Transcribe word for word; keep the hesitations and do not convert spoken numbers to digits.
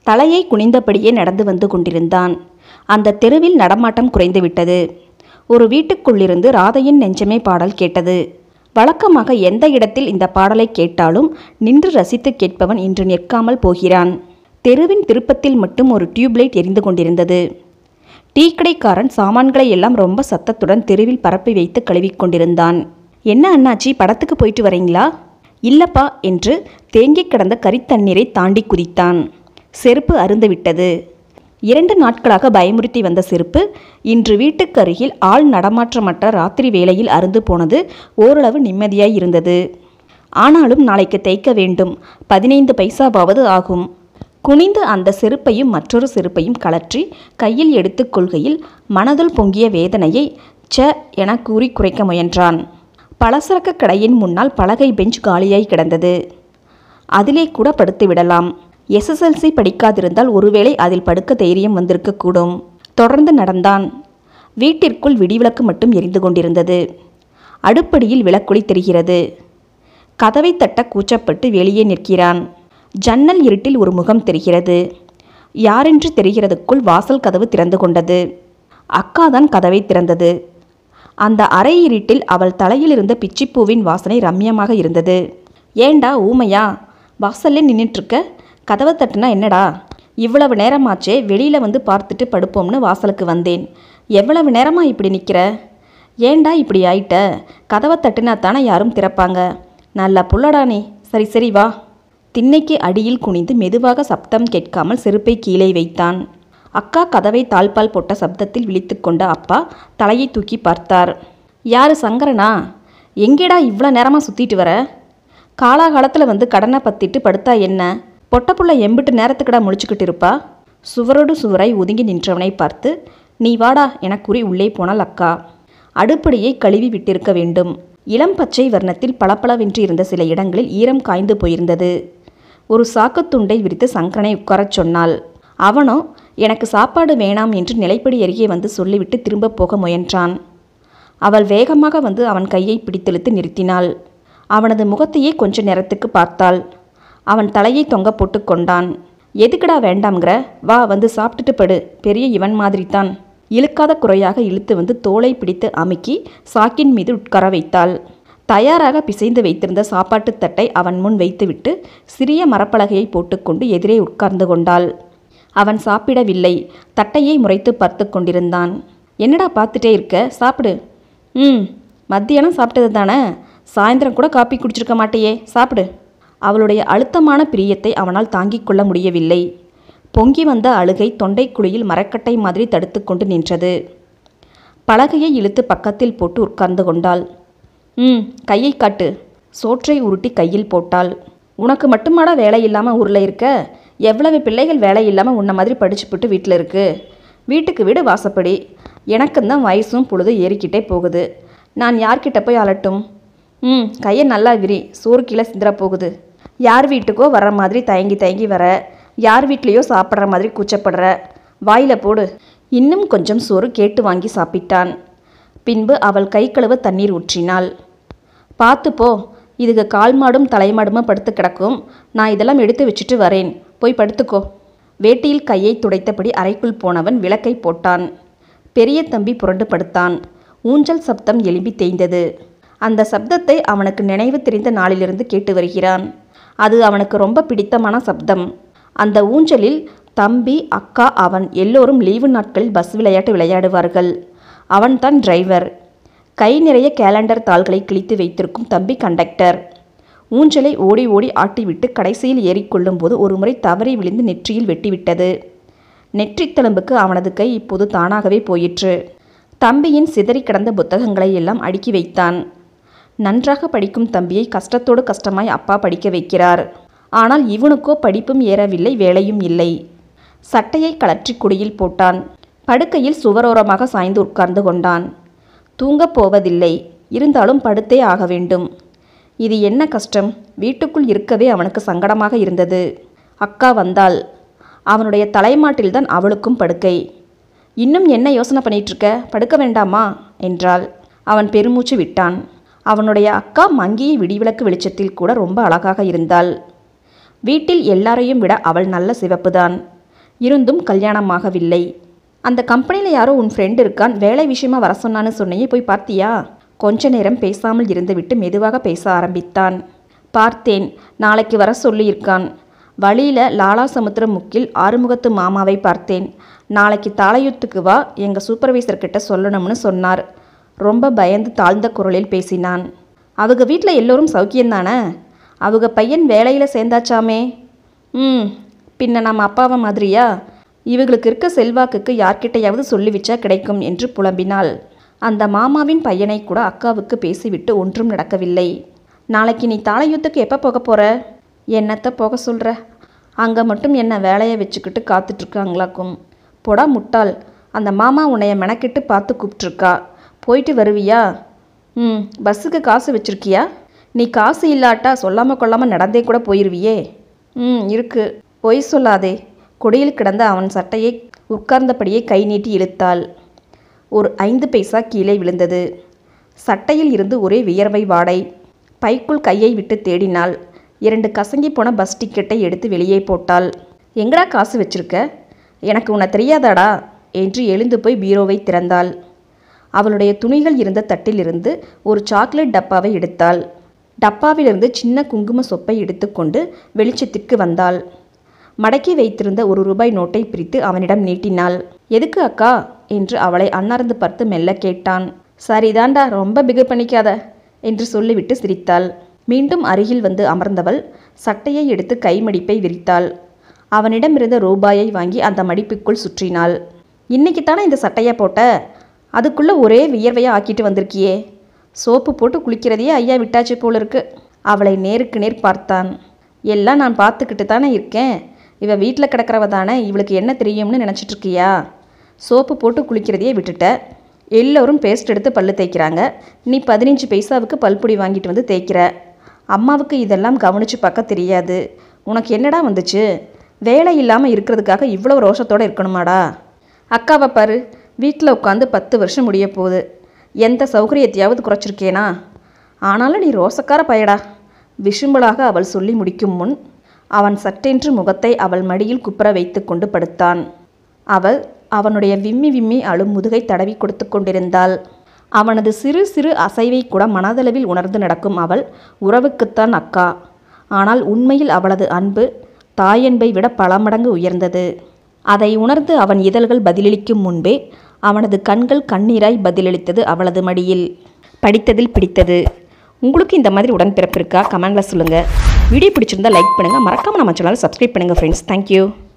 தலையை குனிந்தபடியே நடந்து வந்து கொண்டிருந்தான். அந்த தெருவில் நடமாட்டம் குறைந்துவிட்டது. ஒரு வீட்டுக்குள்ளிருந்து ராதையின் நெஞ்சமே பாடல் கேட்டது. வழக்கமாக எந்த இடத்தில் இந்த பாடலை கேட்டாலும் நின்று ரசித்து கேட்பவன் இன்று நிற்காமல் போகிறான். தெருவின் திருப்பத்தில் மட்டும் ஒரு டியூப்லைட் எரிந்து கொண்டிருந்தது. டீ கடைக்காரன் சாமான்களை எல்லாம் ரொம்ப சத்தத்துடன் தெருவில் பரப்பி வைத்து கழுவிக்கொண்டிருந்தான். என்ன அண்ணாச்சி, படத்துக்கு போயிட்டு வரீங்களா? இல்லப்பா என்று தேங்கி கிடந்த கரித்தண்ணீரை தாண்டி குதித்தான். செருப்பு அருந்துவிட்டது. இரண்டு நாட்களாக பயமுறுத்தி வந்த செருப்பு இன்று வீட்டுக்கு அருகில் ஆள் நடமாற்றமற்ற ராத்திரி வேளையில் அருந்து போனது ஓரளவு நிம்மதியாய் இருந்தது. ஆனாலும் நாளைக்கு தைக்க வேண்டும், பதினைந்து பைசாவாவது ஆகும். குனிந்து அந்த செருப்பையும் மற்றொரு செருப்பையும் கலற்றி கையில் எடுத்து கொள்கையில் மனதுள் பொங்கிய வேதனையை ச என கூறி குறைக்க முயன்றான். பலசரக்கு கடையின் முன்னால் பலகை பெஞ்ச் காலியாய் கிடந்தது. அதிலே கூட படுத்து விடலாம். எஸ்எஸ்எல்சி படிக்காதிருந்தால் ஒருவேளை அதில் படுக்க தைரியம் வந்திருக்கக்கூடும். தொடர்ந்து நடந்தான். வீட்டிற்குள் விடிவிளக்கு மட்டும் எரிந்து கொண்டிருந்தது. அடுப்படியில் விளக்கொளி தெரிகிறது. கதவை தட்ட கூச்சப்பட்டு வெளியே நிற்கிறான். ஜன்னல் இருட்டில் ஒரு முகம் தெரிகிறது. யாரென்று தெரிகிறதுக்குள் வாசல் கதவு திறந்து கொண்டது. அக்காதான் கதவை திறந்தது. அந்த அறை இருட்டில் அவள் தலையில் இருந்த பிச்சிப்பூவின் வாசனை ரம்யமாக இருந்தது. ஏண்டா ஊமையா, வாசல்லே நின்றுட்டுருக்க? கதவை தட்டுனா என்னடா? இவ்வளவு நேரமாச்சே, வெளியில் வந்து பார்த்துட்டு படுப்போம்னு வாசலுக்கு வந்தேன். எவ்வளவு நேரமா இப்படி நிற்கிற? ஏண்டா இப்படி ஆயிட்ட? கதவை தட்டுனா தானே யாரும் திறப்பாங்க. நல்ல புள்ளடா நீ. சரி சரி வா. திண்ணைக்கு அடியில் குனிந்து மெதுவாக சப்தம் கேட்காமல் செருப்பை கீழே வைத்தான். அக்கா கதவை தாழ்பால் போட்ட சப்தத்தில் விழித்து கொண்ட அப்பா தலையை தூக்கி பார்த்தார். யாரு, சங்கரனா? எங்கேடா இவ்வளோ நேரமாக சுற்றிட்டு வர? காலாகாலத்தில் வந்து கடனை பற்றிட்டு படுத்தா என்ன? பொட்டப்புள்ள எம்பிட்டு நேரத்துக்கடா முழிச்சுக்கிட்டு இருப்பா? சுவரோடு சுவராய் ஒதுங்கி நின்றவனை பார்த்து நீ வாடா என கூறி உள்ளே போனாள் அக்கா. அடுப்படியை கழுவி விட்டிருக்க வேண்டும். இளம் பச்சை வர்ணத்தில் பளபளவென்று இருந்த சில இடங்களில் ஈரம் காய்ந்து போயிருந்தது. ஒரு சாக்குத்துண்டை விரித்து சங்கரனை உட்காரச் சொன்னாள். அவனோ எனக்கு சாப்பாடு வேணாம் என்று நிலைப்படி அருகே வந்து சொல்லிவிட்டு திரும்ப போக முயன்றான். அவள் வேகமாக வந்து அவன் கையை பிடித்தெழுத்து நிறுத்தினாள். அவனது முகத்தையே கொஞ்ச நேரத்துக்கு பார்த்தாள். அவன் தலையை தொங்க போட்டு கொண்டான். எதுக்குடா வேண்டாம்ங்கிற? வா வந்து சாப்பிட்டுட்டு படு. பெரிய இவன் மாதிரித்தான். இழுக்காத குறையாக இழுத்து வந்து தோலை பிடித்து அமுக்கி சாக்கின் மீது உட்கார வைத்தாள். தயாராக பிசைந்து வைத்திருந்த சாப்பாட்டு தட்டை அவன் முன் வைத்துவிட்டு சிறிய மரப்பலகையை போட்டுக்கொண்டு எதிரே உட்கார்ந்து கொண்டாள். அவன் சாப்பிடவில்லை. தட்டையை முறைத்து பார்த்து கொண்டிருந்தான். என்னடா பார்த்துட்டே இருக்க? சாப்பிடு. ம், மத்தியானம் சாப்பிட்டது தானே, சாயந்தரம் கூட காப்பி குடிச்சிருக்க மாட்டேயே, சாப்பிடு. அவளுடைய அழுத்தமான பிரியத்தை அவனால் தாங்கிக் கொள்ள முடியவில்லை. பொங்கி வந்த அழுகை தொண்டைக்குழியில் மரக்கட்டை மாதிரி தடுத்து கொண்டு நின்றது. பலகையை இழுத்து பக்கத்தில் போட்டு உட்கார்ந்து கொண்டாள். ம், கையை காட்டு. சோற்றை உருட்டி கையில் போட்டாள். உனக்கு மட்டுமாடா வேலை இல்லாமல் ஊரில் இருக்க? எவ்வளவு பிள்ளைகள் வேலை இல்லாமல் உன்ன மாதிரி படிச்சுப்புட்டு வீட்டில் இருக்கு. வீட்டுக்கு வீடு வாசப்படி. எனக்குந்தான் வயசும் பொழுது ஏறிக்கிட்டே போகுது. நான் யார்கிட்ட போய் அலட்டும்? ம், கையை நல்லா விரி. சோறு கீழே சிந்திர போகுது. யார் வீட்டுக்கோ வர்ற மாதிரி தயங்கி தயங்கி வர, யார் வீட்லேயோ சாப்பிட்ற மாதிரி கூச்சப்படுற. வாயில் போடு. இன்னும் கொஞ்சம் சோறு கேட்டு வாங்கி சாப்பிட்டான். பின்பு அவள் கை கழுவ தண்ணீர் ஊற்றினாள். பார்த்து போ, இதுக்கு கால் மாடும் தலைமாடுமா படுத்து கிடக்கும். நான் இதெல்லாம் எடுத்து வச்சுட்டு வரேன், போய் படுத்துக்கோ. வேட்டியில் கையை துடைத்தபடி அறைக்குள் போனவன் விளக்கை போட்டான். பெரிய தம்பி புரண்டு படுத்தான். ஊஞ்சல் சப்தம் எழும்பி தேய்ந்தது. அந்த சப்தத்தை அவனுக்கு நினைவு தெரிந்த நாளிலிருந்து கேட்டு வருகிறான். அது அவனுக்கு ரொம்ப பிடித்தமான சப்தம். அந்த ஊஞ்சலில் தம்பி, அக்கா, அவன் எல்லோரும் லீவு நாட்களில் பஸ் விளையாட்டு விளையாடுவார்கள். அவன்தான் டிரைவர். கை நிறைய கேலண்டர் தாள்களை கிழித்து வைத்திருக்கும் தம்பி கண்டக்டர். ஊஞ்சலை ஓடி ஓடி ஆட்டிவிட்டு கடைசியில் ஏறிக்கொள்ளும் போது ஒரு முறை தவறி விழுந்து நெற்றியில் வெட்டிவிட்டது. நெற்றித்தழும்புக்கு அவனது கை இப்போது தானாகவே போயிற்று. தம்பியின் சிதறி கிடந்த புத்தகங்களை எல்லாம் அடுக்கி வைத்தான். நன்றாக படிக்கும் தம்பியை கஷ்டத்தோடு கஷ்டமாய் அப்பா படிக்க வைக்கிறார். ஆனால் இவனுக்கோ படிப்பும் ஏறவில்லை, வேலையும் இல்லை. சட்டையை கலற்றி குடியில் போட்டான். படுக்கையில் சுவரோரமாக சாய்ந்து உட்கார்ந்து கொண்டான். தூங்கப் போவதில்லை, இருந்தாலும் படுத்தே ஆக வேண்டும். இது என்ன கஷ்டம்? வீட்டுக்குள் இருக்கவே அவனுக்கு சங்கடமாக இருந்தது. அக்கா வந்தாள். அவனுடைய தலைமாட்டில்தான் அவளுக்கும் படுக்கை. இன்னும் என்ன யோசனை பண்ணிகிட்ருக்க? படுக்க வேண்டாமா என்றாள். அவன் பெருமூச்சு விட்டான். அவனுடைய அக்கா மங்கிய விடிவிளக்கு வெளிச்சத்தில் கூட ரொம்ப அழகாக இருந்தாள். வீட்டில் எல்லாரையும் விட அவள் நல்ல சிவப்புதான். இருந்தும் கல்யாணமாகவில்லை. அந்த கம்பெனியில் யாரோ உன் ஃப்ரெண்டு இருக்கான், வேலை விஷயமா வர சொன்னான்னு சொன்னையே, போய் பார்த்தியா? கொஞ்ச நேரம் பேசாமல் இருந்துவிட்டு மெதுவாக பேச ஆரம்பித்தான். பார்த்தேன், நாளைக்கு வர சொல்லியிருக்கான். வழியில் லாலா சமுத்திரம் முக்கில் ஆறுமுகத்து மாமாவை பார்த்தேன். நாளைக்கு தாளையுத்துக்கு வா, எங்கள் சூப்பர்வைசர்கிட்ட சொல்லணும்னு சொன்னார். ரொம்ப பயந்து தாழ்ந்த குரலில் பேசினான். அவங்க வீட்டில் எல்லோரும் சௌக்கியந்தானே? அவங்க பையன் வேலையில் சேர்ந்தாச்சாமே? ம், பின்ன நம்ம அப்பாவை மாதிரியா? இவங்களுக்கு இருக்க செல்வாக்குக்கு யார்கிட்டையாவது சொல்லி வச்சா கிடைக்கும் என்று புலம்பினாள். அந்த மாமாவின் பையனை கூட அக்காவுக்கு பேசிவிட்டு ஒன்றும் நடக்கவில்லை. நாளைக்கு நீ தாளையுத்துக்கு எப்போ போக போகிற? என்னத்தை போக சொல்கிற? அங்கே மட்டும் என்ன வேலையை வச்சுக்கிட்டு காத்துட்ருக்காங்களாக்கும். போடா முட்டாள், அந்த மாமா உன்னைய மெனக்கிட்டு பார்த்து கூப்பிட்ருக்கா. போயிட்டு வருவியா? ம், பஸ்ஸுக்கு காசு வச்சுருக்கியா? நீ காசு இல்லாட்டா சொல்லாமல் கொள்ளாமல் நடந்தே கூட போயிடுவியே. ம், இருக்கு. பொய் சொல்லாதே. கொடியில் கிடந்த அவன் சட்டையை உட்கார்ந்தபடியே கை நீட்டி இழுத்தாள். ஒரு ஐந்து பைசா கீழே விழுந்தது. சட்டையில் இருந்து ஒரே வியர்வை வாடை. பைக்குள் கையை விட்டு தேடினாள். இரண்டு கசங்கி போன பஸ் டிக்கெட்டை எடுத்து வெளியே போட்டாள். எங்கடா காசு வச்சிருக்க? எனக்கு உன்னை தெரியாதாடா என்று எழுந்து போய் பீரோவை திறந்தாள். அவளுடைய துணிகள் இருந்த தட்டிலிருந்து ஒரு சாக்லேட் டப்பாவை எடுத்தாள். டப்பாவிலிருந்து சின்ன குங்கும சொப்பை எடுத்துக்கொண்டு வெளிச்சத்திற்கு வந்தாள். மடக்கி வைத்திருந்த ஒரு ரூபாய் நோட்டை பிரித்து அவனிடம் நீட்டினாள். எதுக்கு அக்கா என்று அவளை அன்னார்ந்து பார்த்து மெல்ல கேட்டான். சரிதாண்டா, ரொம்ப பிகு பண்ணிக்காத என்று சொல்லிவிட்டு சிரித்தாள். மீண்டும் அருகில் வந்து அமர்ந்தவள் சட்டையை எடுத்து கைமடிப்பை விரித்தாள். அவனிடமிருந்த ரூபாயை வாங்கி அந்த மடிப்புக்குள் சுற்றினாள். இன்னைக்கு தானே இந்த சட்டையை போட்ட, அதுக்குள்ளே ஒரே வியர்வையாக ஆக்கிட்டு வந்திருக்கியே. சோப்பு போட்டு குளிக்கிறதையே ஐயா விட்டாச்சு போல இருக்கு. அவளை நேருக்கு நேர் பார்த்தான். எல்லாம் நான் பார்த்துக்கிட்டு தானே இருக்கேன். இவ வீட்டில் கிடக்கிறவ தானே, இவளுக்கு என்ன தெரியும்னு நினச்சிட்ருக்கியா? சோப்பு போட்டு குளிக்கிறதையே விட்டுட்ட. எல்லோரும் பேஸ்ட் எடுத்து பல்லு தேய்க்கிறாங்க, நீ பதினஞ்சு பைசாவுக்கு பல்பொடி வாங்கிட்டு வந்து தேய்க்கிற. அம்மாவுக்கு இதெல்லாம் கவனித்து பார்க்க தெரியாது. உனக்கு என்னடா வந்துச்சு? வேலை இல்லாமல் இருக்கிறதுக்காக இவ்வளோ ரோஷத்தோடு இருக்கணுமாடா? அக்காவை பாரு, வீட்டில் உட்காந்து பத்து வருஷம் முடிய போகுது. எந்த சௌகரியத்தையாவது குறைச்சிருக்கேனா? ஆனாலும் நீ ரோசக்கார பயடா. விஷும்பலாக அவள் சொல்லி முடிக்கும் முன் அவன் சட்டென்று முகத்தை அவள் மடியில் குப்புற வைத்து கொண்டு படுத்தான். அவள் அவனுடைய விம்மி விம்மி அழும் முதுகை தடவி கொடுத்து கொண்டிருந்தாள். அவனது சிறு சிறு அசைவை கூட மனதளவில் உணர்ந்து நடக்கும் அவள் உறவுக்குத்தான் அக்கா. ஆனால் உண்மையில் அவளது அன்பு தாயன்பை விட பல மடங்கு உயர்ந்தது. அதை உணர்ந்து அவன் இதழ்கள் பதிலளிக்கும் முன்பே அவனது கண்கள் கண்ணீராய் பதிலளித்தது அவளது மடியில். படித்ததில் பிடித்தது. உங்களுக்கு இந்த மாதிரி உடன்பிறப்பு இருக்கா? கமெண்டில் சொல்லுங்கள். வீடியோ பிடிச்சிருந்தால் லைக் பண்ணுங்கள். மறக்காமல் நம்ம சேனலை சப்ஸ்கிரைப் பண்ணுங்கள் ஃப்ரெண்ட்ஸ். தேங்க்யூ.